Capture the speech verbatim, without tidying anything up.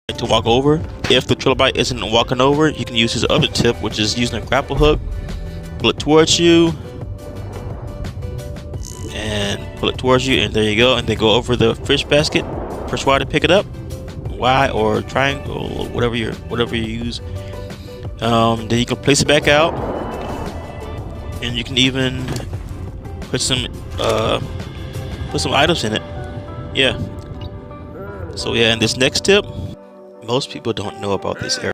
to walk over. If the trilobite isn't walking over, you can use his other tip, which is using a grapple hook. Pull it towards you, and pull it towards you, and there you go. And then go over the fish basket. Press Y to pick it up, Y or triangle, or whatever you whatever you use. Um, then you can place it back out, and you can even put some uh, put some items in it. Yeah. So yeah, and this next tip, most people don't know about this area.